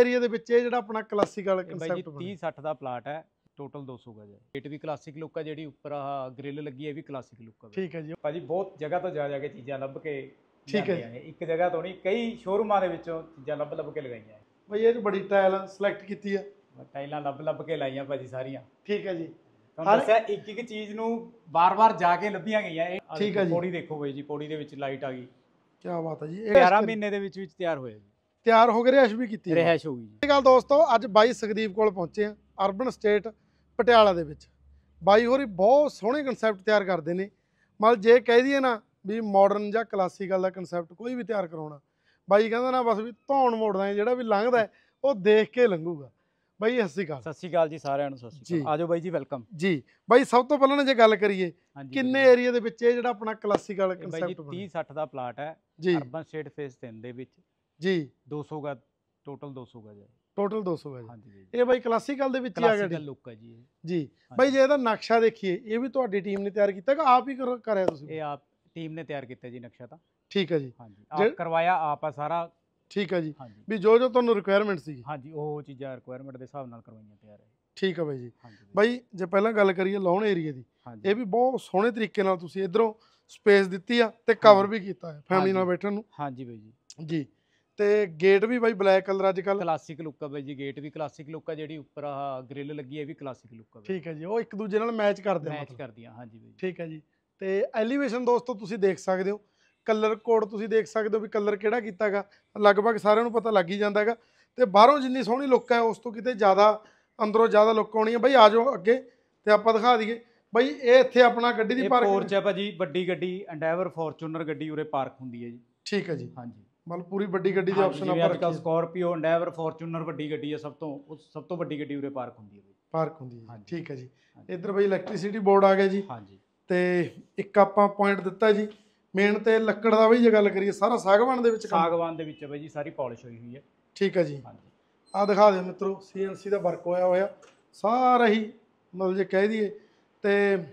Area ਦੇ ਵਿੱਚ ਇਹ ਜਿਹੜਾ ਆਪਣਾ ਕਲਾਸੀਕਲ ਬਾਈ ਜੀ ਕਨਸੈਪਟ 30-60 ਦਾ ਪਲਾਟ ਹੈ। ਟੋਟਲ 200 ਗਜ ਹੈ। ਗੇਟ ਵੀ ਕਲਾਸਿਕ ਲੁੱਕ ਹੈ, ਜਿਹੜੀ ਉੱਪਰ ਆਹ ਗ੍ਰਿਲ ਲੱਗੀ ਹੈ ਇਹ ਵੀ ਕਲਾਸਿਕ ਲੁੱਕ ਹੈ। ਠੀਕ ਹੈ ਜੀ ਭਾਜੀ ਬਹੁਤ ਜਗ੍ਹਾ ਤੋਂ ਜਾ ਕੇ ਚੀਜ਼ਾਂ ਲੱਭ ਕੇ ਠੀਕ ਹੈ ਲਿਆਂਦੀਆਂ ਨੇ। ਇੱਕ ਜਗ੍ਹਾ ਤੋਂ ਨਹੀਂ, ਕਈ ਸ਼ੋਰੂਮਾਂ ਦੇ ਵਿੱਚੋਂ ਚੀਜ਼ਾਂ ਲੱਭ ਕੇ ਲਗਾਈਆਂ ਹੈ। ਬਈ ਇਹ 'ਚ ਬੜੀ ਟਾਇਲ ਸਿਲੈਕਟ ਕੀਤੀ ਆ, ਟਾਈਲਾਂ ਲੱਭ ਕੇ ਲਾਈਆਂ ਭਾਜੀ ਸਾਰੀਆਂ। ਠੀਕ ਹੈ ਜੀ। ਤੁਹਾਨੂੰ ਦੱਸਿਆ ਇੱਕ ਚੀਜ਼ ਨੂੰ ਬਾਰ-ਬਾਰ ਜਾ ਕੇ ਲੱਭੀਆਂ ਗਈਆਂ। ਇਹ ਠੀਕ ਹੈ ਜੀ। ਪੌੜੀ ਦੇਖੋ ਬਾਈ ਜੀ, ਪੌੜੀ ਦੇ ਵਿੱਚ ਲਾਈਟ ਆ ਗਈ। ਕੀ ਬਾਤ ਹੈ ਜੀ। 11 ਮਹੀਨੇ ਦੇ ਵਿੱਚ ਤਿਆਰ ਹੋਇਆ ਜੀ, ਤਿਆਰ ਹੋ ਕੇ ਰਿਹਾਇਸ਼ ਵੀ ਕੀਤੀ, ਰਿਹਾਇਸ਼ ਹੋ ਗਈ ਜੀ। ਇਹ ਗੱਲ ਦੋਸਤੋ ਅੱਜ ਬਾਈ ਸੁਖਦੀਪ ਕੋਲ ਪਹੁੰਚੇ ਆ ਅਰਬਨ ਸਟੇਟ ਪਟਿਆਲਾ ਦੇ ਵਿੱਚ। ਬਾਈ ਹੋਰੀ ਬਹੁਤ ਸੋਹਣੇ ਕਨਸੈਪਟ ਤਿਆਰ ਕਰਦੇ ਨੇ। ਮਤਲਬ ਜੇ ਕਹਿ ਦਈਏ ਨਾ ਵੀ ਮਾਡਰਨ ਜਾਂ ਕਲਾਸੀਕਲ ਦਾ ਕਨਸੈਪਟ ਕੋਈ ਵੀ ਤਿਆਰ ਕਰਾਉਣਾ, ਬਾਈ ਕਹਿੰਦਾ ਨਾ ਬਸ ਵੀ ਧੌਣ ਮੋੜਦਾ, ਜਿਹੜਾ ਵੀ ਲੰਘਦਾ ਉਹ ਦੇਖ ਕੇ ਲੰਘੂਗਾ। ਬਾਈ ਸਤਿ ਸ਼੍ਰੀ ਅਕਾਲ। ਸਤਿ ਸ਼੍ਰੀ ਅਕਾਲ ਜੀ ਸਾਰਿਆਂ ਨੂੰ। ਸਤਿ ਸ਼੍ਰੀ ਅਕਾਲ। ਆਜੋ ਬਾਈ ਜੀ, ਵੈਲਕਮ ਜੀ। ਬਾਈ ਸਭ ਤੋਂ ਪਹਿਲਾਂ ਜੇ ਗੱਲ ਕਰੀਏ ਕਿੰਨੇ ਏਰੀਆ ਦੇ ਵਿੱਚ ਇਹ ਜਿਹੜਾ ਆਪਣਾ ਕਲਾਸੀਕਲ ਕਨਸੈਪਟ ਬਣਿਆ? 30-60 ਦਾ ਪਲਾਟ ਹੈ ਜੀ, ਅਰਬਨ ਸਟੇਟ ਫੇਸ 3 ਦੇ ਵਿੱਚ ਜੀ। 200 ਗਜ, ਟੋਟਲ 200 ਗਜ ਹੈ। ਟੋਟਲ 200 ਹੈ ਹਾਂਜੀ ਜੀ। ਇਹ ਬਾਈ ਕਲਾਸੀਕਲ ਦੇ ਵਿੱਚ ਹੀ ਆ ਗਿਆ ਕਲਾਸੀਕਲ ਲੁੱਕ ਹੈ ਜੀ ਇਹ। ਜੀ। ਬਾਈ ਜੇ ਇਹਦਾ ਨਕਸ਼ਾ ਦੇਖੀਏ, ਇਹ ਵੀ ਤੁਹਾਡੀ ਟੀਮ ਨੇ ਤਿਆਰ ਕੀਤਾ ਕਿ ਆਪ ਹੀ ਕਰਿਆ ਤੁਸੀਂ? ਇਹ ਆਪ ਟੀਮ ਨੇ ਤਿਆਰ ਕੀਤਾ ਜੀ ਨਕਸ਼ਾ ਤਾਂ। ਠੀਕ ਹੈ ਜੀ। ਹਾਂਜੀ, ਆਪ ਕਰਵਾਇਆ, ਆਪ ਆ ਸਾਰਾ। ਠੀਕ ਹੈ ਜੀ। ਹਾਂਜੀ, ਵੀ ਜੋ ਤੁਹਾਨੂੰ ਰਿਕੁਆਇਰਮੈਂਟ ਸੀ। ਹਾਂਜੀ, ਉਹ ਚੀਜ਼ਾਂ ਰਿਕੁਆਇਰਮੈਂਟ ਦੇ ਹਿਸਾਬ ਨਾਲ ਕਰਵਾਈਆਂ ਤਿਆਰ ਹੈ। ਠੀਕ ਹੈ ਬਾਈ ਜੀ। ਬਾਈ ਜੇ ਪਹਿਲਾਂ ਗੱਲ ਕਰੀਏ ਲਾਉਣ ਏਰੀਆ ਦੀ, ਇਹ ਵੀ ਬਹੁਤ ਸੋਹਣੇ ਤਰੀਕੇ ਨਾਲ ਤੁਸੀਂ ਇਧਰੋਂ ਸਪੇਸ ਦਿੱਤੀ ਆ ਤੇ ਕਵਰ ਵੀ ਕੀਤਾ ਹੈ ਫੈਮਿਲੀ ਨਾਲ ਬੈਠਣ ਨੂੰ। ਹਾਂਜੀ ਬਾਈ ਜੀ। ਜੀ। ਤੇ ਗੇਟ ਵੀ ਬਾਈ ਬਲੈਕ ਕਲਰ ਅੱਜ ਕੱਲ ਕਲਾਸਿਕ ਲੁੱਕ ਹੈ ਬਾਈ ਜੀ। ਗੇਟ ਵੀ ਕਲਾਸਿਕ ਲੁੱਕ ਹੈ, ਜਿਹੜੀ ਉੱਪਰ ਆਹ ਗ੍ਰਿਲ ਲੱਗੀ ਹੈ ਇਹ ਵੀ ਕਲਾਸਿਕ ਲੁੱਕ ਹੈ। ਠੀਕ ਹੈ ਜੀ। ਉਹ ਇੱਕ ਦੂਜੇ ਨਾਲ ਮੈਚ ਕਰਦੇ ਆ, ਮੈਚ ਕਰਦੀਆਂ। ਹਾਂਜੀ ਬਾਈ। ਠੀਕ ਹੈ ਜੀ। ਤੇ ਐਲੀਵੇਸ਼ਨ ਦੋਸਤੋ ਤੁਸੀਂ ਦੇਖ ਸਕਦੇ ਹੋ, ਕਲਰ ਕੋਡ ਤੁਸੀਂ ਦੇਖ ਸਕਦੇ ਹੋ ਵੀ ਕਲਰ ਕਿਹੜਾ ਕੀਤਾ ਹੈਗਾ, ਲਗਭਗ ਸਾਰਿਆਂ ਨੂੰ ਪਤਾ ਲੱਗ ਹੀ ਜਾਂਦਾ ਹੈਗਾ। ਤੇ ਬਾਹਰੋਂ ਜਿੰਨੀ ਸੋਹਣੀ ਲੁੱਕ ਹੈ ਉਸ ਤੋਂ ਕਿਤੇ ਜ਼ਿਆਦਾ ਅੰਦਰੋਂ ਜ਼ਿਆਦਾ ਲੁੱਕ ਆਉਣੀ ਹੈ। ਬਾਈ ਆ ਜਾਓ ਅੱਗੇ ਤੇ ਆਪਾਂ ਦਿਖਾ ਦਈਏ। ਬਾਈ ਇਹ ਇੱਥੇ ਆਪਣਾ ਗੱਡੀ ਦੀ ਪਾਰਕਿੰਗ ਪੋਰਚ ਹੈ ਭਾਜੀ, ਵੱਡੀ ਗੱਡੀ ਐਂਡੈਵਰ ਫੋਰਚੂਨਰ ਗੱਡੀ ਉਰੇ ਪਾਰਕ ਹੁੰਦੀ ਹੈ ਜੀ। ਠੀਕ ਹੈ ਜੀ। ਹਾਂਜੀ, ਮਤਲਬ ਪੂਰੀ ਵੱਡੀ ਗੱਡੀ ਦੀ ਆਪਸ਼ਨ ਆਪਾਂ ਰੱਖੀ। ਸਕਾਰਪੀਓ, ਐਂਡੈਵਰ, ਫੋਰਚੂਨਰ ਵੱਡੀ ਗੱਡੀ ਹੈ, ਸਭ ਤੋਂ ਵੱਡੀ ਗੱਡੀ ਉਰੇ ਪਾਰਕ ਹੁੰਦੀ ਹੈ ਜੀ। ਪਾਰਕ ਹੁੰਦੀ ਹੈ। ਠੀਕ ਹੈ ਜੀ। ਇੱਧਰ ਬਾਈ ਇਲੈਕਟ੍ਰਿਸਿਟੀ ਬੋਰਡ ਆ ਗਿਆ ਜੀ। ਹਾਂਜੀ। ਤੇ ਇੱਕ ਆਪਾਂ ਪੁਆਇੰਟ ਦਿੱਤਾ ਜੀ ਮੇਨ ਤੇ ਲੱਕੜ ਦਾ। ਬਾਈ ਜੇ ਗੱਲ ਕਰੀਏ ਸਾਰਾ ਸਾਗਵਾਨ ਦੇ ਵਿੱਚ ਸਾਗਵਾਨ ਦੇ ਵਿੱਚ ਹੈ ਬਾਈ ਜੀ, ਸਾਰੀ ਪਾਲਿਸ਼ ਹੋਈ ਹੋਈ ਹੈ। ਠੀਕ ਹੈ ਜੀ। ਹਾਂਜੀ। ਆਹ ਦਿਖਾ ਦਿਓ ਮਿੱਤਰੋ, CNC ਦਾ ਵਰਕ ਹੋਇਆ ਸਾਰਾ ਹੀ, ਮਤਲਬ ਜੇ ਕਹਿ ਦਈਏ। ਤੇ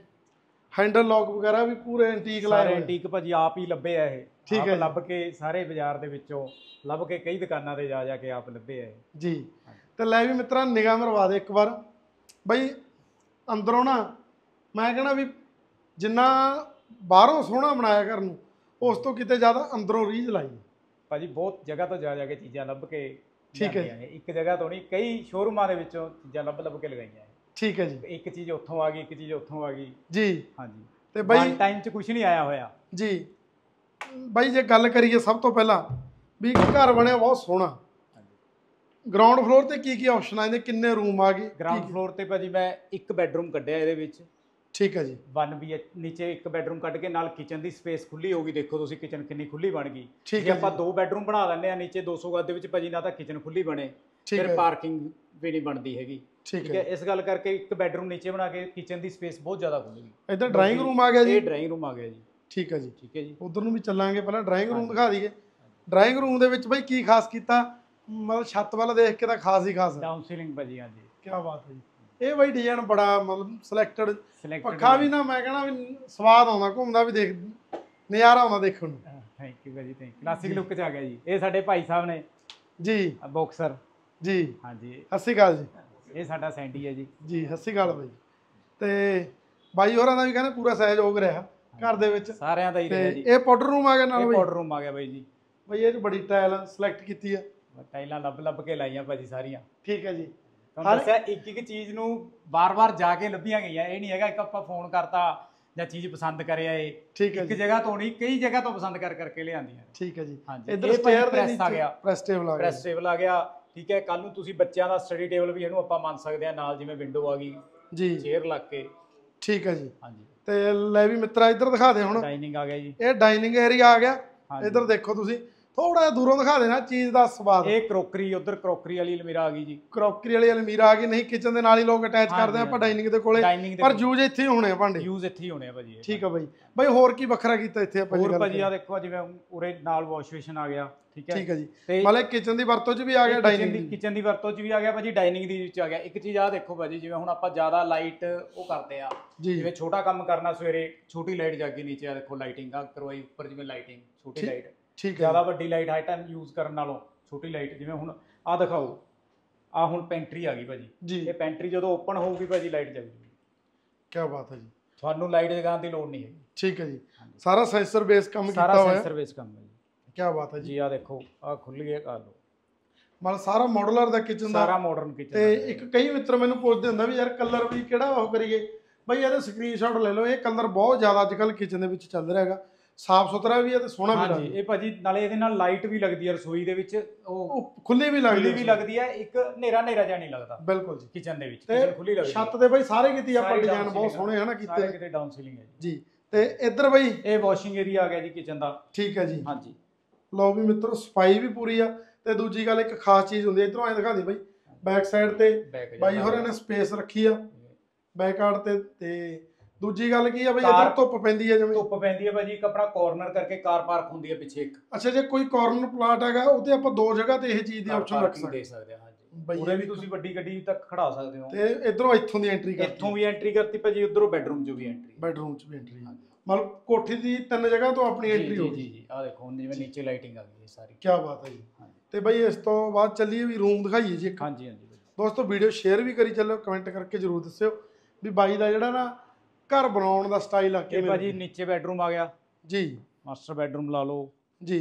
ਹੈਂਡਲ ਲੌਕ ਵਗੈਰਾ ਵੀ ਪੂਰੇ ਐਂਟੀਕ ਲਾਏ ਹੋਏ। ਐਂਟੀਕ ਭਾਜੀ ਆਪ ਹੀ ਲੱਭੇ ਆ ਇਹ। ਠੀਕ ਹੈ। ਲੱਭ ਕੇ ਸਾਰੇ ਬਾਜ਼ਾਰ ਦੇ ਵਿੱਚੋਂ ਲੱਭ ਕੇ ਕਈ ਦੁਕਾਨਾਂ ਤੇ ਜਾ ਕੇ ਆਪ ਲੱਭੇ ਆ ਇਹ ਜੀ। ਤੇ ਲੈ ਵੀ ਮਿੱਤਰਾਂ ਨਿਗਾਹ ਮਰਵਾ ਦੇ ਇੱਕ ਵਾਰ। ਬਈ ਅੰਦਰੋਂ ਨਾ ਮੈਂ ਕਹਿਣਾ ਵੀ ਜਿੰਨਾ ਬਾਹਰੋਂ ਸੋਹਣਾ ਬਣਾਇਆ ਘਰ ਨੂੰ, ਉਸ ਤੋਂ ਕਿਤੇ ਜ਼ਿਆਦਾ ਅੰਦਰੋਂ ਰੀਝ ਲਾਈ ਭਾਜੀ। ਬਹੁਤ ਜਗ੍ਹਾ ਤੋਂ ਜਾ ਕੇ ਚੀਜ਼ਾਂ ਲੱਭ ਕੇ ਠੀਕ ਹੈ। ਇੱਕ ਜਗ੍ਹਾ ਤੋਂ ਨਹੀਂ, ਕਈ ਸ਼ੋਰੂਮਾਂ ਦੇ ਵਿੱਚੋਂ ਚੀਜ਼ਾਂ ਲੱਭ ਕੇ ਲਗਾਈਆਂ ਹੈ। ਠੀਕ ਹੈ ਜੀ। ਇੱਕ ਚੀਜ਼ ਉੱਥੋਂ ਆ ਗਈ, ਇੱਕ ਚੀਜ਼ ਉੱਥੋਂ ਆ ਗਈ ਜੀ। ਹਾਂਜੀ। ਤੇ ਬਾਈ ਟਾਈਮ 'ਚ ਕੁਝ ਨਹੀਂ ਆਇਆ ਹੋਇਆ ਜੀ। ਬਾਈ ਜੇ ਗੱਲ ਕਰੀਏ ਸਭ ਤੋਂ ਪਹਿਲਾਂ ਵੀ ਘਰ ਬਣਿਆ ਬਹੁਤ ਸੋਹਣਾ। ਗਰਾਊਂਡ ਫਲੋਰ ਤੇ ਕੀ ਕੀ ਆਪਸ਼ਨ ਆ ਇਹਦੇ, ਕਿੰਨੇ ਰੂਮ ਆ ਗਏ? ਗਰਾਊਂਡ ਫਲੋਰ ਤੇ ਭਾਜੀ ਮੈਂ ਇੱਕ ਬੈਡਰੂਮ ਕੱਢਿਆ ਇਹਦੇ ਵਿੱਚ। ਠੀਕ ਹੈ ਜੀ। 1 BH ਨੀਚੇ ਇੱਕ ਬੈਡਰੂਮ ਕੱਢ ਕੇ ਨਾਲ ਕਿਚਨ ਦੀ ਸਪੇਸ ਖੁੱਲੀ ਹੋਗੀ। ਦੇਖੋ ਤੁਸੀਂ ਕਿਚਨ ਕਿੰਨੀ ਖੁੱਲੀ ਬਣ ਗਈ। ਜੇ ਆਪਾਂ 2 ਬੈਡਰੂਮ ਬਣਾ ਲੈਂਦੇ ਆ ਨੀਚੇ 200 ਗਜ ਦੇ ਵਿੱਚ ਭਾਜੀ, ਨਾ ਤਾਂ ਕਿਚਨ ਖੁੱਲੀ ਬਣੇ, ਫਿਰ ਪਾਰਕਿੰਗ ਵੀ ਨਹੀਂ ਬਣਦੀ ਹੈਗੀ। ਠੀਕ ਹੈ। ਇਸ ਗੱਲ ਕਰਕੇ ਇੱਕ ਬੈਡਰੂਮ ਨੀਚੇ ਬਣਾ ਕੇ ਕਿਚਨ ਦੀ ਸਪੇਸ ਬਹੁਤ ਜ਼ਿਆਦਾ ਖੁੱਲੇਗੀ। ਇੱਧਰ ਡਰਾਇੰਗ ਰੂਮ ਆ ਗਿਆ ਜੀ। ਇਹ ਡਰਾਇੰਗ ਰੂਮ ਆ ਗਿਆ ਜੀ। ਠੀਕ ਹੈ ਜੀ। ਠੀਕ ਹੈ ਜੀ। ਉਧਰ ਨੂੰ ਵੀ ਚੱਲਾਂਗੇ, ਪਹਿਲਾਂ ਡਰਾਇੰਗ ਰੂਮ ਦਿਖਾ ਦਈਏ। ਡਰਾਇੰਗ ਰੂਮ ਦੇ ਵਿੱਚ ਬਾਈ ਕੀ ਖਾਸ ਕੀਤਾ? ਮਤਲਬ ਛੱਤ ਵੱਲ ਦੇਖ ਕੇ ਤਾਂ ਖਾਸ ਹੀ ਖਾਸ ਹੈ। ਡਾਊਨ ਸੀਲਿੰਗ ਭਾਜੀ। ਹਾਂਜੀ। ਕੀ ਬਾਤ ਹੈ ਜੀ। ਇਹ ਬਾਈ ਡਿਜ਼ਾਈਨ ਬੜਾ ਮਤਲਬ ਸਿਲੈਕਟਡ ਪੱਖਾ ਵੀ ਨਾ, ਮੈਂ ਕਹਿਣਾ ਵੀ ਸਵਾਦ ਆਉਂਦਾ ਘੁੰਮਦਾ ਵੀ, ਦੇਖ ਨਜ਼ਾਰਾ ਆਉਂਦਾ ਦੇਖਣ ਨੂੰ। ਥੈਂਕ ਯੂ ਭਾਜੀ, ਥੈਂਕ ਯੂ। ਕਲਾਸਿਕ ਲੁੱਕ 'ਚ ਆ ਗਿਆ ਜੀ। ਇਹ ਸਾਡੇ ਭਾਈ ਸਾਹਿਬ ਨੇ ਜੀ, ਬਾਕਸਰ ਜੀ। ਹਾਂਜੀ। ਸਤਿ ਸ਼੍ਰੀ ਅਕਾਲ ਜੀ। ਇਹ ਸਾਡਾ ਸੈਂਡੀ ਹੈ ਜੀ। ਜੀ ਸਤਿ ਸ਼੍ਰੀ ਅਕਾਲ ਬਾਈ। ਤੇ ਬਾਈ ਹੋਰਾਂ ਦਾ ਵੀ ਕਹਿੰਦੇ ਪੂਰਾ ਸਹਿਯੋਗ ਰਿਹਾ ਘਰ ਦੇ ਵਿੱਚ, ਸਾਰਿਆਂ ਦਾ ਹੀ ਰਿਹਾ ਜੀ। ਇਹ ਪਾਊਡਰ ਰੂਮ ਆ ਗਿਆ ਨਾਲ। ਪਾਊਡਰ ਰੂਮ ਆ ਗਿਆ ਬਾਈ ਜੀ। ਬਾਈ ਇਹ 'ਚ ਬੜੀ ਟਾਇਲ ਸਿਲੈਕਟ ਕੀਤੀ ਆ, ਟਾਈਲਾਂ ਲੱਭ ਕੇ ਲਾਈਆਂ ਭਾਜੀ ਸਾਰੀਆਂ। ਠੀਕ ਹੈ ਜੀ। ਤੁਹਾਨੂੰ ਦੱਸਿਆ ਇੱਕ ਚੀਜ਼ ਨੂੰ ਬਾਰ-ਬਾਰ ਜਾ ਕੇ ਲੱਭੀਆਂ ਗਈਆਂ। ਇਹ ਨਹੀਂ ਹੈਗਾ ਇੱਕ ਆਪਾਂ ਫੋਨ ਕਰਤਾ ਜਾਂ ਚੀਜ਼ ਪਸੰਦ ਕਰਿਆ ਇਹ। ਠੀਕ ਹੈ। ਇੱਕ ਜਗ੍ਹਾ ਤੋਂ ਨਹੀਂ, ਕਈ ਜਗ੍ਹਾ ਤੋਂ ਪਸੰਦ ਕਰਕੇ ਲਿਆਂਦੀਆਂ। ਠੀਕ ਹੈ ਜੀ। ਇੱਧਰ ਸਟੇਅਰ ਦੇ ਨੀਚੇ ਆ ਗਿਆ, ਪ੍ਰੈਸ ਟੇਬਲ ਆ ਗਿਆ। ਪ੍ਰੈਸ ਟੇਬਲ ਆ ਗਿਆ। ਠੀਕ ਹੈ। ਕੱਲ ਨੂੰ ਤੁਸੀਂ ਬੱਚਿਆਂ ਦਾ ਸਟੱਡੀ ਟੇਬਲ ਵੀ ਇਹਨੂੰ ਆਪਾਂ ਮੰਨ ਸਕਦੇ ਆ ਨਾਲ, ਜਿਵੇਂ ਵਿੰਡੋ ਆ ਗਈ ਜੀ, ਚੇਅਰ ਲੱਗ ਕੇ। ਠੀਕ ਹੈ ਜੀ। ਹਾਂਜੀ। ਤੇ ਲੈ ਵੀ ਮਿੱਤਰਾ ਇੱਧਰ ਦਿਖਾ ਦੇ ਹੁਣ। ਡਾਈਨਿੰਗ ਆ ਗਿਆ ਜੀ। ਇਹ ਡਾਈਨਿੰਗ ਏਰੀਆ ਆ ਗਿਆ। ਇੱਧਰ ਦੇਖੋ ਤੁਸੀਂ, ਥੋੜਾ ਜਿਹਾ ਦੂਰੋਂ ਦਿਖਾ ਦੇਣਾ ਚੀਜ਼ ਦਾ ਸਵਾਦ। ਇਹ ਕਰੋਕਰੀ, ਉਧਰ ਕਰੋਕਰੀ ਵਾਲੀ ਅਲਮੀਰਾ ਆ ਗਈ ਜੀ। ਕਰੋਕਰੀ ਵਾਲੀ ਅਲਮੀਰਾ ਆ ਗਈ। ਨਹੀਂ ਕਿਚਨ ਦੇ ਨਾਲ ਹੀ ਲੋਕ ਅਟੈਚ ਕਰਦੇ ਆ ਆਪਾਂ ਡਾਈਨਿੰਗ ਦੇ ਕੋਲੇ, ਪਰ ਯੂਜ਼ ਇੱਥੇ ਹੀ ਹੋਣੇ ਆ ਭਾਂਡੇ। ਯੂਜ਼ ਇੱਥੇ ਹੀ ਹੋਣੇ ਆ ਭਾਜੀ। ਠੀਕ ਆ ਬਾਈ। ਬਾਈ ਹੋਰ ਕੀ ਵੱਖਰਾ ਕੀਤਾ ਇੱਥੇ ਆਪਾਂ? ਹੋਰ ਭਾਜੀ ਆ ਦੇਖੋ, ਜਿਵੇਂ ਉਰੇ ਨਾਲ ਵਾਸ਼ ਬੇਸਿਨ ਆ ਗਿਆ। ਠੀਕ ਹੈ। ਠੀਕ ਹੈ ਜੀ। ਮਤਲਬ ਕਿਚਨ ਦੀ ਵਰਤੋਂ 'ਚ ਵੀ ਆ ਗਿਆ, ਕਿਚਨ ਦੀ ਵਰਤੋਂ 'ਚ ਵੀ ਆ ਗਿਆ ਭਾਜੀ, ਡਾਈਨਿੰਗ ਦੀ ਵਿੱਚ ਆ ਗਿਆ। ਇੱਕ ਚੀਜ਼ ਆ ਦੇਖੋ ਭਾਜੀ, ਜਿਵੇਂ ਹੁਣ ਆਪਾਂ ਜ਼ਿਆਦਾ ਲਾਈਟ ਉਹ ਕਰਦੇ ਆ, ਜਿਵੇਂ ਛੋਟਾ ਕੰਮ ਕਰਨਾ ਸਵੇਰੇ, ਛੋਟੀ ਲਾਈਟ ਜਾ ਕੇ ਨੀਚੇ ਆ ਦੇਖੋ ਲਾਈਟਿੰਗ ਆ ਕਰਵਾਈ, ਉੱਪਰ ਜਿਵੇਂ ਲਾਈਟਿੰਗ ਛੋਟੀ ਲਾਈਟ। ਠੀਕ ਹੈ। ਜ਼ਿਆਦਾ ਵੱਡੀ ਲਾਈਟ ਹਾਈ ਟਾਈਮ ਯੂਜ਼ ਕਰਨ ਨਾਲੋਂ ਛੋਟੀ ਲਾਈਟ, ਜਿਵੇਂ ਹੁਣ ਆ ਦਿਖਾਓ ਆ ਹੁਣ ਪੈਂਟਰੀ ਆ ਗਈ ਭਾਜੀ ਜੀ। ਇਹ ਪੈਂਟਰੀ ਜਦੋਂ ਓਪਨ ਹੋਊਗੀ ਭਾਜੀ ਲਾਈਟ ਜਗੂਗੀ। ਕੀ ਬਾਤ ਹੈ ਜੀ। ਤੁਹਾਨੂੰ ਲਾਈਟ ਜਗਾਉਣ ਦੀ ਲੋੜ ਨਹੀਂ ਹੈਗੀ। ਠੀਕ ਹੈ ਜੀ। ਸਾਰਾ ਸੈਂਸਰ ਬੇਸ ਕੰਮ ਕੀਤਾ ਸਾਰਾ ਹੋਇਆ। ਸੈਂਸਰ ਬੇਸ ਕੰਮ ਹੈ ਜੀ। ਕੀ ਬਾਤ ਹੈ ਜੀ। ਆ ਦੇਖੋ ਆ ਖੁੱਲੀ ਹੈ ਆ ਲੋ ਮਤਲਬ ਸਾਰਾ ਮਾਡੂਲਰ ਦਾ ਕਿਚਨ ਦਾ ਸਾਰਾ ਮਾਡਰਨ ਕਿਚਨ ਤੇ ਇੱਕ ਕਈ ਮਿੱਤਰ ਮੈਨੂੰ ਪੁੱਛਦੇ ਹੁੰਦਾ ਵੀ ਯਾਰ ਕਲਰ ਵੀ ਕਿਹੜਾ ਉਹ ਕਰੀਏ ਬਈ ਇਹਦਾ ਸਕਰੀਨਸ਼ਾਟ ਲੈ ਲਓ। ਇਹ ਕਲਰ ਬਹੁਤ ਜ਼ਿਆਦਾ ਅੱਜ ਕੱਲ੍ਹ ਕਿਚਨ ਦੇ ਵਿੱਚ ਚੱਲ ਰਿਹਾ ਹੈਗਾ। ਸਾਫ ਸੁਥਰਾ ਵੀ ਹੈ ਤੇ ਸੋਹਣਾ ਵੀ ਲੱਗਦਾ। ਹਾਂਜੀ ਇਹ ਭਾਜੀ ਨਾਲੇ ਇਹਦੇ ਨਾਲ ਲਾਈਟ ਵੀ ਲੱਗਦੀ ਹੈ ਰਸੋਈ ਦੇ ਵਿੱਚ ਉਹ ਖੁੱਲੀ ਵੀ ਲੱਗਦੀ ਹੈ ਇੱਕ ਹਨੇਰਾ ਜਿਹਾ ਨਹੀਂ ਲੱਗਦਾ। ਬਿਲਕੁਲ ਜੀ। ਕਿਚਨ ਦੇ ਵਿੱਚ ਕਿਚਨ ਖੁੱਲੀ ਲੱਗਦੀ ਛੱਤ ਤੇ ਬਈ ਸਾਰੇ ਕਿਤੇ ਆਪਾਂ ਡਿਜ਼ਾਈਨ ਬਹੁਤ ਸੋਹਣੇ ਹਨਾ ਕੀਤੇ। ਸਾਰੇ ਕਿਤੇ ਡਾਊਨ ਸੀਲਿੰਗ ਹੈ ਜੀ। ਤੇ ਇੱਧਰ ਬਈ ਇਹ ਵਾਸ਼ਿੰਗ ਏਰੀਆ ਆ ਗਿਆ ਜੀ ਕਿਚਨ ਦਾ। ਠੀਕ ਹੈ ਜੀ। ਹਾਂਜੀ ਲਓ ਵੀ ਮਿੱਤਰੋ ਸਫਾਈ ਵੀ ਪੂਰੀ ਆ ਤੇ ਦੂਜੀ ਗੱਲ ਇੱਕ ਖਾਸ ਚੀਜ਼ ਹੁੰਦੀ ਹੈ ਇਧਰੋਂ ਐ ਦਿਖਾ ਦੇ ਬਈ ਬੈਕ ਸਾਈਡ ਤੇ ਬਾਈ ਹੋਰਾਂ ਨੇ ਸਪੇਸ ਰੱਖੀ ਆ ਬੈਕ ਆਰਟ ਤੇ ਦੂਜੀ ਗੱਲ ਕੀ ਆ ਬਈ ਇੱਧਰ ਧੁੱਪ ਪੈਂਦੀ ਹੈ ਜਿਵੇਂ ਧੁੱਪ ਪੈਂਦੀ ਹੈ ਭਾਜੀ ਇੱਕ ਆਪਣਾ ਕਾਰਨਰ ਕਰਕੇ ਕਾਰ ਪਾਰਕ ਹੁੰਦੀ ਹੈ ਪਿੱਛੇ ਇੱਕ। ਅੱਛਾ ਜੇ ਕੋਈ ਕਾਰਨਰ ਪਲਾਟ ਹੈਗਾ ਉਹਤੇ ਆਪਾਂ ਦੋ ਜਗ੍ਹਾ ਤੇ ਇਹ ਚੀਜ਼ ਦੀ ਆਪਸ਼ਨ ਰੱਖ ਸਕਦੇ ਹਾਂ। ਹਾਂਜੀ ਉਰੇ ਵੀ ਤੁਸੀਂ ਵੱਡੀ ਗੱਡੀ ਤੱਕ ਖੜਾ ਸਕਦੇ ਹੋ। ਤੇ ਇਧਰੋਂ ਇੱਥੋਂ ਦੀ ਐਂਟਰੀ ਕਰਤੀ ਇੱਥੋਂ ਵੀ ਐਂਟਰੀ ਕਰਤੀ ਭਾਜੀ ਉਧਰੋਂ ਬੈਡਰੂਮ 'ਚ ਵੀ ਐਂਟਰੀ ਐਂਟਰੀ ਮਤਲਬ ਕੋਠੀ ਦੀ ਤਿੰਨ ਜਗ੍ਹਾ ਤੋਂ ਆਪਣੀ ਐਂਟਰੀ ਹੋ ਗਈ। ਜੀ ਆ ਦੇਖੋ ਜਿਵੇਂ ਨੀਚੇ ਲਾਈਟਿੰਗ ਆ ਗਈ ਹੈ ਸਾਰੀ। ਕੀ ਬਾਤ ਹੈ ਜੀ। ਤੇ ਬਈ ਇਸ ਤੋਂ ਬਾਅਦ ਚੱਲੀਏ ਵੀ ਰੂਮ ਦਿਖਾਈਏ ਜੀ ਇੱਕ। ਹਾਂਜੀ ਦੋਸਤੋ ਵੀਡੀਓ ਸ਼ੇਅਰ ਵੀ ਕਰੀ ਚੱਲੋ ਕਮੈਂਟ ਕਰਕੇ ਜਰੂਰ ਦੱਸਿਓ ਵੀ ਬਾਈ ਦਾ ਜਿਹੜਾ ਨਾ ਘਰ ਬਣਾਉਣ ਦਾ ਸਟਾਈਲ ਆ ਕਿਵੇਂ। ਇਹ ਭਾਜੀ ਨੀਚੇ ਬੈਡਰੂਮ ਆ ਗਿਆ ਜੀ। ਮਾਸਟਰ ਬੈਡਰੂਮ ਲਾ ਲਓ ਜੀ।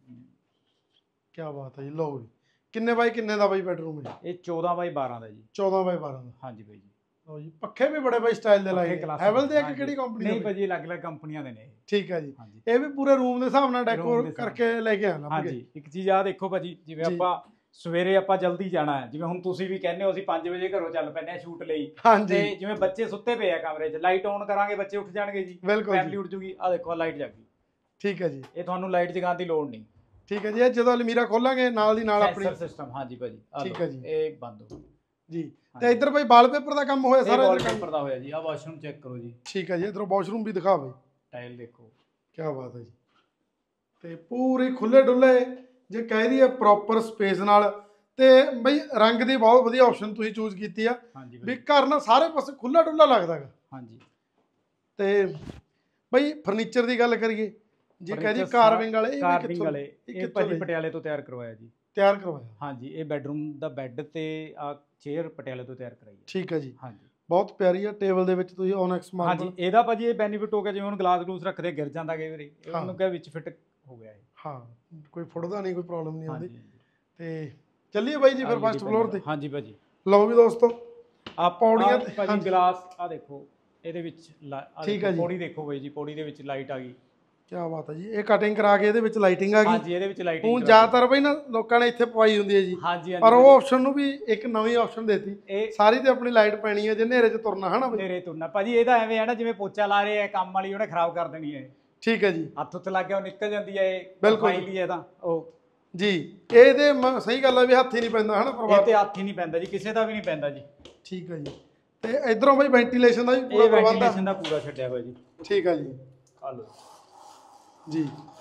ਕੀ ਬਾਤ ਹੈ ਜੀ। ਲਓ ਜੀ ਕਿੰਨੇ ਬਾਈ ਕਿੰਨੇ ਦਾ ਬਾਈ ਬੈਡਰੂਮ ਹੈ ਇਹ 14x12 ਦਾ ਜੀ। 14x12 ਦਾ। ਹਾਂਜੀ ਬਾਈ ਜੀ। ਲਓ ਜੀ ਪੱਖੇ ਵੀ ਬੜੇ ਬਾਈ ਸਟਾਈਲ ਦੇ ਲਾਏ ਹੈਵਲ ਦੇ ਆ ਕਿ ਕਿਹੜੀ ਕੰਪਨੀ ਦੇ? ਨਹੀਂ ਭਾਜੀ ਅਲੱਗ-ਅਲੱਗ ਕੰਪਨੀਆਂ ਦੇ ਨੇ। ਠੀਕ ਹੈ ਜੀ। ਇਹ ਵੀ ਪੂਰੇ ਰੂਮ ਦੇ ਹਿਸਾਬ ਨਾਲ ਡੈਕੋਰ ਕਰਕੇ ਲੈ ਕੇ ਆਣਾ। ਹਾਂਜੀ ਇੱਕ ਚੀਜ਼ ਆ ਦੇਖੋ ਭਾਜੀ ਜਿਵੇਂ ਆਪਾਂ ਸਵੇਰੇ ਆਪਾਂ ਜਲਦੀ ਜਾਣਾ ਹੈ ਜਿਵੇਂ ਹੁਣ ਤੁਸੀਂ ਵੀ ਕਹਿੰਦੇ ਹੋ ਅਸੀਂ 5 ਵਜੇ ਘਰੋਂ ਚੱਲ ਪੈਂਦੇ ਆ ਸ਼ੂਟ ਲਈ ਤੇ ਜਿਵੇਂ ਬੱਚੇ ਸੁੱਤੇ ਪਏ ਆ ਕਮਰੇ 'ਚ ਲਾਈਟ ਔਨ ਕਰਾਂਗੇ ਬੱਚੇ ਉੱਠ ਜਾਣਗੇ ਜੀ ਫੈਮਿਲੀ ਉੱਠ ਜੂਗੀ। ਆ ਦੇਖੋ ਲਾਈਟ ਜਗ ਗਈ। ਠੀਕ ਹੈ ਜੀ। ਇਹ ਤੁਹਾਨੂੰ ਲਾਈਟ ਜਗਾਉਣ ਦੀ ਲੋੜ ਨਹੀਂ। ਠੀਕ ਹੈ ਜੀ। ਇਹ ਜਦੋਂ ਅਲਮੀਰਾ ਖੋਲਾਂਗੇ ਨਾਲ ਦੀ ਨਾਲ ਆਪਣੀ ਸਿਸਟਮ। ਹਾਂਜੀ ਭਾਜੀ ਠੀਕ ਹੈ ਜੀ। ਇਹ ਬੰਦ ਹੋ ਜੀ। ਤੇ ਇੱਧਰ ਭਾਈ ਵਾਲਪੇਪਰ ਦਾ ਕੰਮ ਹੋਇਆ ਸਾਰਾ। ਵਾਲਪੇਪਰ ਦਾ ਹੋਇਆ ਜੀ। ਆ ਵਾਸ਼ਰੂਮ ਚੈੱਕ ਕਰੋ ਜੀ। ਠੀਕ ਹੈ ਜੀ। ਇੱਧਰੋਂ ਵਾਸ਼ਰੂਮ ਵੀ ਦਿਖਾ ਬਈ ਟਾਈਲ ਦੇਖੋ। ਕੀ ਬਾਤ ਹੈ ਜੀ। ਤੇ ਪੂਰੇ ਖੁੱਲੇ ਡੁੱਲੇ ਜੇ ਕਹਿ ਦਈਏ ਪ੍ਰੋਪਰ ਸਪੇਸ ਨਾਲ ਤੇ ਬਈ ਰੰਗ ਦੀ ਬਹੁਤ ਵਧੀਆ ਆਪਸ਼ਨ ਤੁਸੀਂ ਚੂਜ਼ ਕੀਤੀ ਆ ਵੀ ਘਰ ਨਾ ਸਾਰੇ ਪਾਸੇ ਖੁੱਲਾ ਡੁੱਲਾ ਲੱਗਦਾ ਹੈਗਾ। ਹਾਂਜੀ। ਤੇ ਬਈ ਫਰਨੀਚਰ ਦੀ ਗੱਲ ਕਰੀਏ ਜੇ ਕਹਿ ਦਈਏ ਕਾਰਵਿੰਗ ਵਾਲੇ ਇਹ ਭਾਜੀ ਪਟਿਆਲੇ ਤੋਂ ਤਿਆਰ ਕਰਵਾਇਆ ਜੀ। ਤਿਆਰ ਕਰਵਾਇਆ। ਹਾਂਜੀ ਇਹ ਬੈਡਰੂਮ ਦਾ ਬੈੱਡ ਤੇ ਆ ਚੇਅਰ ਪਟਿਆਲੇ ਤੋਂ ਤਿਆਰ ਕਰਾਈ ਹੈ। ਠੀਕ ਹੈ ਜੀ। ਹਾਂਜੀ ਬਹੁਤ ਪਿਆਰੀ ਆ ਟੇਬਲ ਦੇ ਵਿੱਚ ਤੁਸੀਂ ਓਨੈਕਸ ਮਾਰਬਲ। ਹਾਂਜੀ ਇਹਦਾ ਭਾਜੀ ਇਹ ਬੈਨੀਫਿਟ ਹੋ ਗਿਆ ਜਿਵੇਂ ਹੁਣ ਗਲਾਸ ਗਲੂਸ ਰੱਖਦੇ ਗਿਰ ਜਾਂਦਾ ਕਈ ਵਾਰੀ ਉਹਨੂੰ ਕਿਹਾ ਵਿੱਚ ਫਿੱਟ ਹੋ ਗਿਆ ਇਹ। ਹਾਂ ਕੋਈ ਫੁੱਟਦਾ ਨਹੀਂ ਕੋਈ ਪ੍ਰੋਬਲਮ ਨਹੀਂ ਆਉਂਦੀ। ਤੇ ਚੱਲੀਏ ਬਾਈ ਜੀ ਫਿਰ ਫਸਟ ਫਲੋਰ ਤੇ। ਹਾਂਜੀ ਭਾਜੀ। ਲਓ ਵੀ ਦੋਸਤੋ ਆ ਪੌੜੀਆਂ ਭਾਜੀ ਗਲਾਸ ਆ ਦੇਖੋ ਇਹਦੇ ਵਿੱਚ ਠੀਕ ਹੈ ਜੀ। ਪੌੜੀ ਦੇਖੋ ਬਾਈ ਜੀ ਪੌੜੀ ਦੇ ਵਿੱਚ ਲਾਈਟ ਆ ਗਈ। ਕੀ ਬਾਤ ਹੈ ਜੀ। ਇਹ ਕਟਿੰਗ ਕਰਾ ਕੇ ਇਹਦੇ ਵਿੱਚ ਲਾਈਟਿੰਗ ਆ ਗਈ। ਹਾਂਜੀ ਇਹਦੇ ਵਿੱਚ ਲਾਈਟਿੰਗ ਹੁਣ ਜ਼ਿਆਦਾਤਰ ਬਈ ਨਾ ਲੋਕਾਂ ਨੇ ਇੱਥੇ ਪਵਾਈ ਹੁੰਦੀ ਹੈ ਜੀ। ਹਾਂਜੀ ਪਰ ਉਹ ਆਪਸ਼ਨ ਨੂੰ ਵੀ ਇੱਕ ਨਵੀਂ ਆਪਸ਼ਨ ਦੇਤੀ ਸਾਰੀ ਤੇ ਆਪਣੀ ਲਾਈਟ ਪੈਣੀ ਹੈ ਜੇ ਹਨੇਰੇ 'ਚ ਤੁਰਨਾ ਹਨਾ ਬਈ। ਹਨੇਰੇ ਤੁਰਨਾ ਭਾਜੀ ਇਹਦਾ ਐਵੇਂ ਹੈ ਨਾ ਜਿਵੇਂ ਪੋਚਾ ਲਾ ਰਹੇ ਆ ਕੰਮ ਵਾਲੀ ਉਹਨੇ ਖਰਾਬ ਕਰ ਦੇਣੀ ਹੈ। ਠੀਕ ਹੈ ਜੀ। ਹੱਥ ਉੱਤੇ ਲੱਗ ਗਿਆ ਉਹ ਨਿਕਲ ਜਾਂਦੀ ਹੈ ਇਹ ਬਿਲਕੁਲ ਲਈ ਹੈ ਤਾਂ ਉਹ ਜੀ। ਇਹਦੇ ਸਹੀ ਗੱਲ ਹੈ ਵੀ ਹੱਥ ਹੀ ਨਹੀਂ ਪੈਂਦਾ ਹਨਾ ਪਰਿਵਾਰ ਤੇ ਹੱਥ ਹੀ ਨਹੀਂ ਪੈਂਦਾ ਜੀ ਕਿਸੇ ਦਾ ਵੀ ਨਹੀਂ ਪੈਂਦਾ ਜੀ। ਠੀਕ ਹੈ ਜੀ। ਤੇ ਇਧਰੋਂ ਬਈ ਵੈਂਟੀਲੇਸ਼ਨ ਦਾ ਵੀ ਪੂਰਾ ਪ੍ਰਬੰਧ ਆ। ਵੈਂਟੀਲੇਸ਼ਨ ਦਾ ਪੂਰਾ ਛੱਡਿਆ ਹੋਇਆ ਜੀ। ਠੀਕ ਹੈ ਜੀ। ਆ ਲਓ ਜੀ।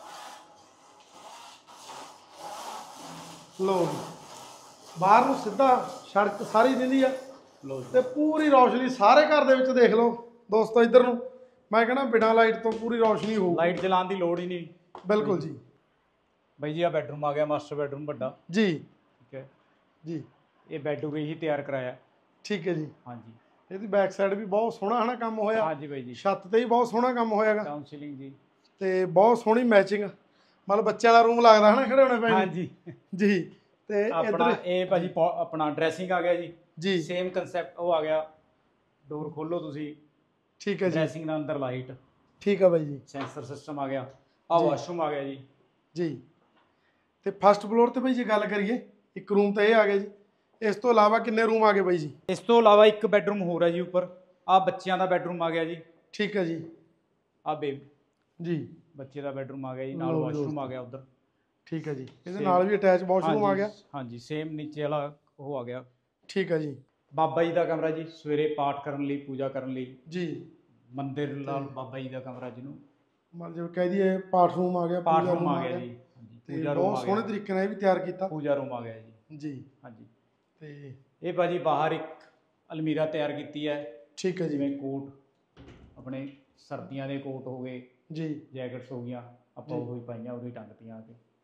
ਲਓ ਬਾਹਰ ਨੂੰ ਸਿੱਧਾ ਸੜਕ ਸਾਰੀ ਦਿੰਦੀ ਆ ਤੇ ਪੂਰੀ ਰੌਸ਼ਨੀ ਸਾਰੇ ਘਰ ਦੇ ਵਿੱਚ ਦੇਖ ਲਓ ਦੋਸਤੋ। ਇੱਧਰ ਨੂੰ ਮੈਂ ਕਹਿੰਦਾ ਬਿਨਾਂ ਲਾਈਟ ਤੋਂ ਪੂਰੀ ਰੌਸ਼ਨੀ ਹੋਊ। ਲਾਈਟ ਜਲਾਉਣ ਦੀ ਲੋੜ ਹੀ ਨਹੀਂ। ਬਿਲਕੁਲ ਜੀ। ਬਾਈ ਜੀ ਆ ਬੈਡਰੂਮ ਆ ਗਿਆ ਮਾਸਟਰ ਬੈਡਰੂਮ ਵੱਡਾ ਜੀ। ਠੀਕ ਹੈ ਜੀ। ਇਹ ਬੈਡਰੂਮ ਹੀ ਤਿਆਰ ਕਰਾਇਆ। ਠੀਕ ਹੈ ਜੀ। ਹਾਂਜੀ ਇਹਦੀ ਬੈਕ ਸਾਈਡ ਵੀ ਬਹੁਤ ਸੋਹਣਾ ਹਨਾ ਕੰਮ ਹੋਇਆ। ਹਾਂਜੀ ਬਾਈ ਜੀ। ਛੱਤ ਤੇ ਵੀ ਬਹੁਤ ਸੋਹਣਾ ਕੰਮ ਹੋਇਆਗਾ। ਡਾਊਨ ਸੀਲਿੰਗ ਜੀ। ਤੇ ਬਹੁਤ ਸੋਹਣੀ ਮੈਚਿੰਗ ਮਤਲਬ ਬੱਚਿਆਂ ਦਾ ਰੂਮ ਲੱਗਦਾ ਹਨਾ ਖੜੇ ਹੋਣੇ ਪੈਣੇ। ਹਾਂਜੀ ਜੀ। ਤੇ ਆਪਣਾ ਇਹ ਭਾਜੀ ਆਪਣਾ ਡਰੈਸਿੰਗ ਆ ਗਿਆ ਜੀ। ਜੀ। ਸੇਮ ਕਨਸੈਪਟ ਉਹ ਆ ਗਿਆ। ਡੋਰ ਖੋਲੋ ਤੁਸੀਂ। ਠੀਕ ਹੈ ਜੀ। ਡਰੈਸਿੰਗ ਦਾ ਅੰਦਰ ਲਾਈਟ। ਠੀਕ ਹੈ ਬਾਈ ਜੀ। ਸੈਂਸਰ ਸਿਸਟਮ ਆ ਗਿਆ। ਆ ਵਾਸ਼ਰੂਮ ਆ ਗਿਆ ਜੀ। ਜੀ। ਤੇ ਫਸਟ ਫਲੋਰ ਤੇ ਬਾਈ ਜੇ ਗੱਲ ਕਰੀਏ ਇੱਕ ਰੂਮ ਤਾਂ ਇਹ ਆ ਗਿਆ ਜੀ। ਇਸ ਤੋਂ ਇਲਾਵਾ ਕਿੰਨੇ ਰੂਮ ਆ ਗਏ ਬਾਈ ਜੀ? ਇਸ ਤੋਂ ਇਲਾਵਾ ਇੱਕ ਬੈਡਰੂਮ ਹੋਰ ਹੈ ਜੀ ਉੱਪਰ। ਆ ਬੱਚਿਆਂ ਦਾ ਬੈਡਰੂਮ ਆ ਗਿਆ ਜੀ। ਠੀਕ ਹੈ ਜੀ। ਆ ਬੇਬੀ ਜੀ। ਬੱਚੇ ਦਾ ਬੈਡਰੂਮ ਆ ਗਿਆ ਜੀ ਨਾਲ ਵਾਸ਼ਰੂਮ ਆ ਗਿਆ ਉਧਰ। ਠੀਕ ਹੈ ਜੀ। ਇਹਦੇ ਨਾਲ ਵੀ ਅਟੈਚ ਵਾਸ਼ਰੂਮ ਆ ਗਿਆ। ਹਾਂਜੀ ਸੇਮ ਨੀਚੇ ਵਾਲਾ ਉਹ ਆ ਗਿਆ। ਠੀਕ ਹੈ ਜੀ। ਬਾਬਾ ਜੀ ਦਾ ਕਮਰਾ ਜੀ ਸਵੇਰੇ ਪਾਠ ਕਰਨ ਲਈ ਪੂਜਾ ਕਰਨ ਲਈ ਜੀ। ਮੰਦਿਰ ਨਾਲ ਬਾਬਾ ਜੀ ਦਾ ਕਮਰਾ ਜਿਹਨੂੰ ਮਤਲਬ ਜਿਵੇਂ ਕਹਿ ਦਈਏ ਪਾਠ ਰੂਮ ਆ ਗਿਆ। ਪਾਠ ਰੂਮ ਆ ਗਿਆ ਜੀ। ਪੂਜਾ ਰੂਮ ਬਹੁਤ ਸੋਹਣੇ ਤਰੀਕੇ ਨਾਲ ਇਹ ਵੀ ਤਿਆਰ ਕੀਤਾ। ਪੂਜਾ ਰੂਮ ਆ ਗਿਆ ਜੀ। ਜੀ। ਹਾਂਜੀ। ਤੇ ਇਹ ਭਾਜੀ ਬਾਹਰ ਇੱਕ ਅਲਮੀਰਾ ਤਿਆਰ ਕੀਤੀ ਹੈ। ਠੀਕ ਹੈ ਜੀ। ਜਿਵੇਂ ਕੋਟ ਆਪਣੇ ਸਰਦੀਆਂ ਦੇ ਕੋਟ ਹੋ ਗਏ ਜੀ ਜੈਕਟਸ ਹੋ ਗਈਆਂ ਆਪਾਂ ਉਹ ਹੀ ਪਾਈਆਂ ਉਹ ਹੀ ਟੰਗਤੀਆਂ ਆ ਕੇ।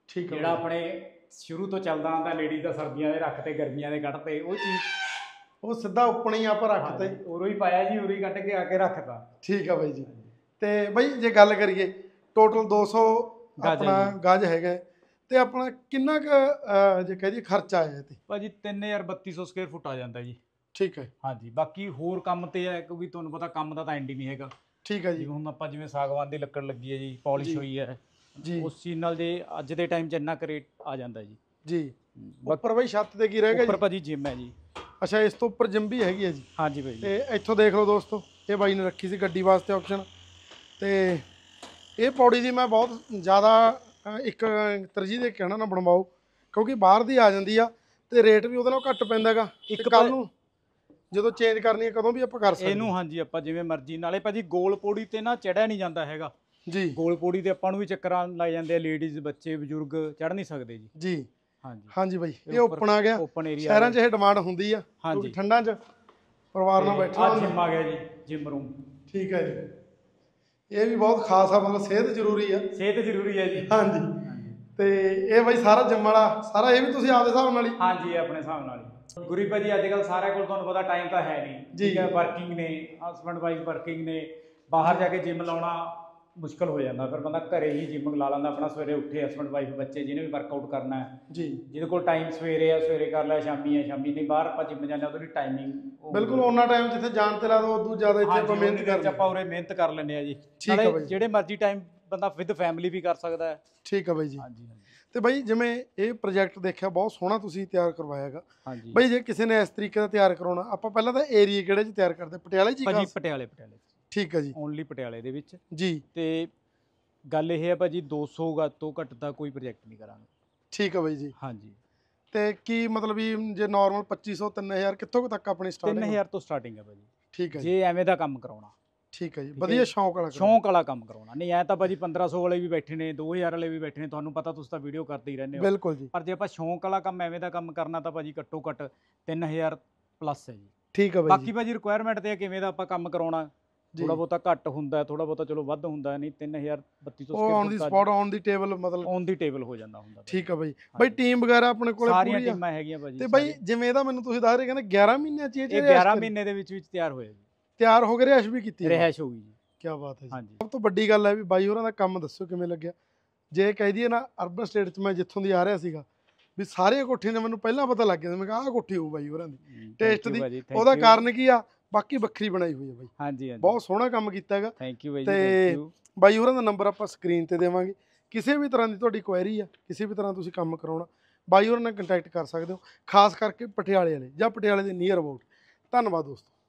ਠੀਕ ਹੈ ਜਿਹੜਾ ਆਪਣੇ ਸ਼ੁਰੂ ਤੋਂ ਚੱਲਦਾ ਆਉਂਦਾ, ਲੇਡੀਜ਼ ਦਾ ਸਰਦੀਆਂ ਦੇ ਰੱਖ ਤੇ ਗਰਮੀਆਂ ਦੇ ਕੱਢ ਤੇ, ਉਹ ਚੀਜ਼ ਉਹ ਸਿੱਧਾ ਉੱਪਰ ਹੀ ਆਪਾਂ ਰੱਖਤੇ, ਉਰੋਂ ਹੀ ਪਾਇਆ ਜੀ, ਉਰੋਂ ਹੀ ਕੱਢ ਕੇ ਆ ਕੇ ਰੱਖਤਾ। ਠੀਕ ਆ ਬਾਈ ਜੀ। ਤੇ ਬਾਈ ਜੇ ਗੱਲ ਕਰੀਏ ਟੋਟਲ 200 ਆਪਣਾ ਗਜ ਹੈਗਾ, ਤੇ ਆਪਣਾ ਕਿੰਨਾ ਕੁ ਜੇ ਕਹਦੇ ਖਰਚਾ ਆਇਆ ਤੇ ਭਾਜੀ 3200 ਸਕੁਅਰ ਫੁੱਟ ਆ ਜਾਂਦਾ ਜੀ। ਠੀਕ ਹੈ ਹਾਂਜੀ, ਬਾਕੀ ਹੋਰ ਕੰਮ ਤੇ ਹੈ ਕਿਉਂਕਿ ਤੁਹਾਨੂੰ ਪਤਾ ਕੰਮ ਦਾ ਤਾਂ ਐਂਡ ਹੀ ਨਹੀਂ ਹੈਗਾ। ਠੀਕ ਹੈ ਜੀ। ਹੁਣ ਆਪਾਂ ਜਿਵੇਂ ਸਾਗਵਾਨ ਦੀ ਲੱਕੜ ਲੱਗੀ ਹੈ ਜੀ, ਪਾਲਿਸ਼ ਹੋਈ ਹੈ ਜੀ, ਉਸ ਚੀਜ਼ ਨਾਲ ਜੇ ਅੱਜ ਦੇ ਟਾਈਮ 'ਚ ਇੰਨਾ ਕੁ ਰੇਟ ਆ ਜਾਂਦਾ ਜੀ। ਜੀ ਉੱਪਰ ਬਾਈ ਛੱਤ ਤੇ ਕੀ ਰਹਿ ਗਿਆ ਜੀ? ਉੱਪਰ ਭਾਜੀ ਜਿਮ ਹੈ ਜੀ। ਅੱਛਾ, ਇਸ ਤੋਂ ਉੱਪਰ ਜਿਮ ਵੀ ਹੈਗੀ ਹੈ ਜੀ? ਹਾਂਜੀ ਭਾਈ। ਤੇ ਇੱਥੋਂ ਦੇਖ ਲਓ ਦੋਸਤੋ, ਇਹ ਬਾਈ ਨੇ ਰੱਖੀ ਸੀ ਗੱਡੀ ਵਾਸਤੇ ਆਪਸ਼ਨ। ਤੇ ਇਹ ਪੌੜੀ ਦੀ ਮੈਂ ਬਹੁਤ ਜ਼ਿਆਦਾ ਇੱਕ ਤਰਜੀਹ ਦੇ ਕਹਿਣਾ ਨਾ ਬਣਵਾਓ, ਕਿਉਂਕਿ ਬਾਹਰ ਦੀ ਆ ਜਾਂਦੀ ਆ ਤੇ ਰੇਟ ਵੀ ਉਹਦੇ ਨਾਲ ਘੱਟ ਪੈਂਦਾ ਹੈਗਾ। ਇੱਕ ਕੱਲ ਨੂੰ ਜਦੋਂ ਚੇਂਜ ਕਰਨੀ ਹੈ ਕਦੋਂ ਵੀ ਆਪਾਂ ਕਰ ਸਕਦੇ ਇਹਨੂੰ। ਹਾਂਜੀ, ਆਪਾਂ ਜਿਵੇਂ ਮਰਜ਼ੀ। ਨਾਲੇ ਭਾਜੀ ਗੋਲ ਪੌੜੀ ਤੇ ਨਾ ਚੜਿਆ ਨਹੀਂ ਜਾਂਦਾ ਹੈਗਾ ਜੀ। ਗੋਲ ਪੌੜੀ ਤੇ ਆਪਾਂ ਨੂੰ ਵੀ ਚੱਕਰਾਂ ਲੱਗ ਜਾਂਦੇ ਆ, ਲੇਡੀਜ਼ ਬੱਚੇ ਬਜ਼ੁਰਗ ਚੜ ਨਹੀਂ ਸਕਦੇ ਜੀ। ਜੀ ਹਾਂਜੀ ਹਾਂਜੀ ਬਾਈ, ਇਹ ਓਪਨ ਆ ਗਿਆ। ਓਪਨ ਏਰੀਆ ਸ਼ਹਿਰਾਂ 'ਚ ਇਹ ਡਿਮਾਂਡ ਹੁੰਦੀ ਆ ਕਿਉਂਕਿ ਠੰਡਾਂ 'ਚ ਪਰਿਵਾਰ ਨਾਲ ਬੈਠਣਾ। ਜਿਮ ਆ ਗਿਆ ਜੀ, ਜਿਮ ਰੂਮ। ਠੀਕ ਹੈ ਜੀ, ਇਹ ਵੀ ਬਹੁਤ ਖਾਸ ਆ, ਮਤਲਬ ਸਿਹਤ ਜ਼ਰੂਰੀ ਆ। ਸਿਹਤ ਜ਼ਰੂਰੀ ਹੈ ਜੀ। ਹਾਂਜੀ। ਤੇ ਇਹ ਬਾਈ ਸਾਰਾ ਜਿਮ ਵਾਲਾ ਸਾਰਾ ਇਹ ਵੀ ਤੁਸੀਂ ਆਪਦੇ ਹਿਸਾਬ ਨਾਲ ਹੀ? ਹਾਂਜੀ, ਆਪਣੇ ਹਿਸਾਬ ਨਾਲ ਹੀ। ਗੁਰੀ ਭਾਜੀ ਅੱਜ ਕੱਲ੍ਹ ਸਾਰਿਆਂ ਕੋਲ ਤੁਹਾਨੂੰ ਪਤਾ ਟਾਈਮ ਤਾਂ ਹੈ ਨਹੀਂ, ਠੀਕ ਹੈ, ਵਰਕਿੰਗ ਨੇ, ਹਸਬੈਂਡ ਵਾਈਫ ਵਰਕਿੰਗ ਨੇ, ਬਾਹਰ ਜਾ ਕੇ ਜਿਮ ਲਾਉਣਾ ਮੁਸ਼ਕਲ ਹੋ ਜਾਂਦਾ, ਫਿਰ ਬੰਦਾ ਘਰੇ ਹੀ ਜਿਮ ਲਾ ਲੈਂਦਾ ਆਪਣਾ। ਸਵੇਰੇ ਉੱਠੇ ਹਸਬੈਂਡ ਵਾਈਫ ਬੱਚੇ ਜਿਹਨੇ ਵੀ ਵਰਕਆਊਟ ਕਰਨਾ ਹੈ ਜੀ, ਜਿਹਦੇ ਕੋਲ ਟਾਈਮ ਸਵੇਰੇ ਆ ਸਵੇਰੇ ਕਰ ਲਿਆ, ਸ਼ਾਮੀ ਆ ਸ਼ਾਮੀ। ਨਹੀਂ ਬਾਹਰ ਆਪਾਂ ਜਿਮ ਜਾਂਦੇ ਉਹਦੀ ਟਾਈਮਿੰਗ ਬਿਲਕੁਲ ਉਹਨਾਂ ਟਾਈਮ ਜਿੱਥੇ ਜਾਣ ਤੇ ਲਾ ਦੋ, ਉਦੋਂ ਜ਼ਿਆਦਾ ਇੱਥੇ ਆਪਾਂ ਮਿਹਨਤ ਕਰਦੇ, ਆਪਾਂ ਉਰੇ ਮਿਹਨਤ ਕਰ ਲੈਂਦੇ ਆ ਜੀ। ਨਾਲੇ ਜਿਹੜੇ ਮਰਜ਼ੀ ਟਾਈਮ ਬੰਦਾ ਵਿਦ ਫੈਮਿਲੀ ਵੀ ਕਰ ਸਕਦਾ ਹੈ। ਠੀਕ ਹੈ ਬਾਈ ਜੀ। ਹਾਂਜੀ। ਤੇ ਬਾਈ ਜਿਵੇਂ ਇਹ ਪ੍ਰੋਜੈਕਟ ਦੇਖਿਆ ਬਹੁਤ ਸੋਹਣਾ ਤੁਸੀਂ ਤਿਆਰ ਕਰਵਾਇਆ ਹੈਗਾ। ਹਾਂਜੀ ਬਾਈ, ਜੇ ਕਿਸੇ ਨੇ ਇਸ ਤਰੀਕੇ ਦਾ ਤਿਆਰ ਕਰਾਉਣਾ, ਆਪਾਂ ਪਹਿਲਾਂ ਤਾਂ ਏਰੀਆ ਕਿਹੜੇ 'ਚ ਤਿਆਰ ਕਰਦੇ? ਪਟਿਆਲੇ 'ਚ ਹੀ? ਭਾਜੀ ਪਟਿਆਲੇ। ਠੀਕ ਹੈ ਜੀ, ਓਨਲੀ ਪਟਿਆਲੇ ਦੇ ਵਿੱਚ ਜੀ। ਤੇ ਗੱਲ ਇਹ ਹੈ ਭਾਜੀ 200 ਗਜ ਤੋਂ ਘੱਟ ਦਾ ਕੋਈ ਪ੍ਰੋਜੈਕਟ ਨਹੀਂ ਕਰਾਂਗੇ। ਠੀਕ ਹੈ ਬਾਈ ਜੀ। ਹਾਂਜੀ। ਤੇ ਕੀ ਮਤਲਬ ਵੀ ਜੇ ਨਾਰਮਲ 2500 3000 ਕਿੱਥੋਂ ਤੱਕ ਆਪਣੀ ਸਟਾਰਟਿੰਗ? 3000 ਤੋਂ ਸਟਾਰਟਿੰਗ ਹੈ ਭਾਜੀ। ਠੀਕ ਹੈ, ਜੇ ਐਵੇਂ ਦਾ ਕੰਮ ਕਰਾਉਣਾ। ਠੀਕ ਹੈ ਜੀ, ਵਧੀਆ ਸ਼ੌਂਕ ਵਾਲਾ ਕੰਮ ਕਰਾਉਣਾ। ਨਹੀਂ ਐ ਤਾਂ ਭਾਜੀ 1500 ਵਾਲੇ ਵੀ ਬੈਠੇ ਨੇ, 2000 ਵਾਲੇ ਵੀ ਬੈਠੇ ਨੇ, ਤੁਹਾਨੂੰ ਪਤਾ, ਤੁਸੀਂ ਤਾਂ ਵੀਡੀਓ ਕਰਦੇ ਹੀ ਰਹਿੰਦੇ ਹੋ। ਬਿਲਕੁਲ ਜੀ। ਪਰ ਜੇ ਆਪਾਂ ਸ਼ੌਂਕ ਵਾਲਾ ਕੰਮ ਐਵੇਂ ਦਾ ਕੰਮ ਕਰਨਾ ਤਾਂ ਭਾਜੀ ਘੱਟੋ ਘੱਟ 3000 ਪਲੱਸ ਹੈ ਜੀ। ਠੀਕ ਹੈ ਬਾਈ। ਬਾਕੀ ਭਾਜੀ ਰਿਕੁਆਇਰਮੈਂਟ ਤੇ ਕਿਵੇਂ ਦਾ ਆਪਾਂ ਕੰਮ ਕਰਾਉਣਾ, ਥੋੜਾ ਬਹੁਤਾ ਘੱਟ ਹੁੰਦਾ, ਥੋੜਾ ਬਹੁਤਾ ਚਲੋ ਵੱਧ ਹੁੰਦਾ। ਨਹੀਂ 3000 3200 on the spot, on the table, ਮਤਲਬ ਔਨ ਦੀ ਟੇਬਲ ਹੋ ਜਾਂਦਾ ਹੁੰਦਾ। ਠੀਕ ਹੈ ਬਾਈ। ਬਾਈ ਟੀਮ ਵਗੈਰਾ ਆਪਣੇ ਕੋਲੇ ਸਾਰੀਆਂ ਟੀਮਾਂ ਹੈਗੀਆਂ ਭਾਜੀ। ਤੇ ਬਾਈ ਜਿਵੇਂ ਇਹਦਾ ਮੈਨੂੰ ਤੁਸੀਂ ਦੱਸ ਰਹੇ ਕਹਿੰਦੇ 11 ਮਹੀਨਿਆਂ 'ਚ ਇਹ 11 ਮਹੀਨੇ ਦੇ ਵਿੱਚ ਤਿਆਰ ਹੋਇਆ ਜੀ। ਤਿਆਰ ਹੋ ਕੇ ਰਿਹਾਇਸ਼ ਵੀ ਕੀਤੀ? ਰਿਹਾਇਸ਼ ਹੋ ਗਈ ਜੀ। ਕੀ ਬਾਤ ਹੈ ਜੀ। ਸਭ ਤੋਂ ਵੱਡੀ ਗੱਲ ਹੈ ਵੀ ਬਾਈ ਹੋਰਾਂ ਦਾ ਕੰਮ ਦੱਸੋ ਕਿਵੇਂ ਲੱਗਿਆ। ਜੇ ਕਹਿ ਦਈਏ ਨਾ, ਅਰਬਨ ਸਟੇਟ 'ਚ ਮੈਂ ਜਿੱਥੋਂ ਦੀ ਆ ਰਿਹਾ ਸੀਗਾ ਵੀ ਸਾਰੀਆਂ ਕੋਠੀਆਂ ਦਾ ਮੈਨੂੰ ਪਹਿਲਾਂ ਪਤਾ ਲੱਗ ਗਿਆ, ਮੈਂ ਕਿਹਾ ਆਹ ਕੋਠੀ ਹੋਊ ਬਾਈ ਹੋਰਾਂ ਦੀ ਟੇਸਟ ਦੀ। ਉਹਦਾ ਕਾਰਨ ਕੀ ਆ, ਬਾਕੀ ਵੱਖਰੀ ਬਣਾਈ ਹੋਈ ਹੈ ਬਾਈ। ਹਾਂਜੀ, ਬਹੁਤ ਸੋਹਣਾ ਕੰਮ ਕੀਤਾ ਹੈਗਾ। ਥੈਂਕ ਯੂ ਬਾਈ। ਤੇ ਬਾਈ ਹੋਰਾਂ ਦਾ ਨੰਬਰ ਆਪਾਂ ਸਕਰੀਨ ਤੇ ਦੇਵਾਂਗੇ। ਕਿਸੇ ਵੀ ਤਰ੍ਹਾਂ ਦੀ ਤੁਹਾਡੀ ਕੁਐਰੀ ਆ, ਕਿਸੇ ਵੀ ਤਰ੍ਹਾਂ ਤੁਸੀਂ ਕੰਮ ਕਰਾਉਣਾ, ਬਾਈ ਹੋਰਾਂ ਨਾਲ ਕੰਟੈਕਟ ਕਰ ਸਕਦੇ ਹੋ, ਖਾਸ ਕਰਕੇ ਪਟਿਆਲੇ ਵਾਲੇ ਜਾਂ ਪਟਿਆਲੇ ਦੇ ਨੀਅਰ ਅਬਾਊਟ। ਧੰਨਵਾਦ ਦੋਸਤੋ।